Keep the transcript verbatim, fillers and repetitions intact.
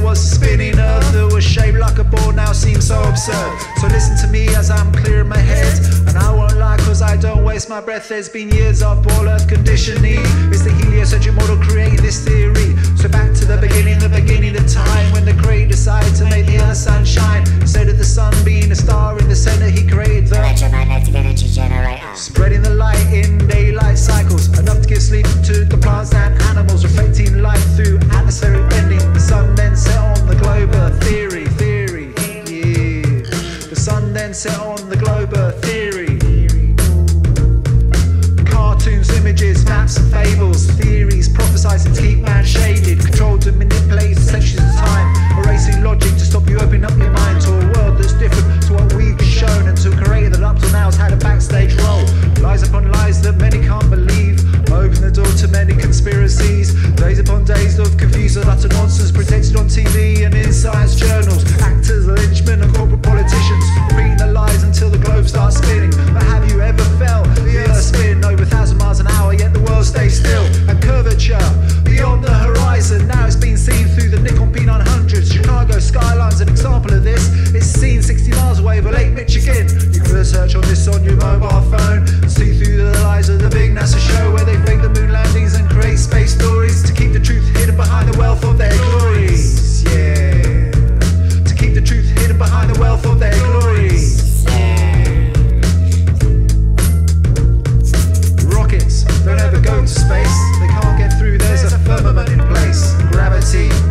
was a spinning earth that was shaped like a ball, now seems so absurd. So listen to me as I'm clearing my head, and I won't lie cause I don't waste my breath. There's been years of ball earth conditioning. It's the heliocentric model creating this theory. So back to the beginning, the beginning of time, when the creator decided to make the earth sunshine. Instead of the sun being a star in the center, he created the electromagnetic energy generator, spreading the light in daylight cycles, enough to give sleep to the plants and animals, reflecting light through atmospheric bending. The sun then set on the globe earth theory, theory, yeah. The sun then set on the globe earth theory. Cartoons, images, maps and fables, theories prophesizing to keep man shaded, controlled to manipulate centuries of time, erasing logic to stop you opening up your mind to a world that's different to what we've been shown, and to a creator that up till now has had a backstage role. Lies upon lies that many can't believe, open the door to many conspiracies. Days upon days of confused and utter nonsense, protected on T V and in science journals. Actors, lynchmen and corporate politicians, repeating the lies until the globe starts spinning. But have you ever felt the earth spin over a thousand miles an hour, yet the world stays still? And curvature beyond the horizon, now it's been seen through the Nikon P nine hundred. Chicago skyline's an example of this. It's seen sixty miles away over Lake Michigan. You can research on this on your mobile phone, see through the lies of the big NASA show, where they fake the moon landings and create space stories to keep the truth hidden behind the wealth of their glories. Yeah, to keep the truth hidden behind the wealth of their glories. Rockets don't ever go to space, they can't get through, there's a firmament in place. Gravity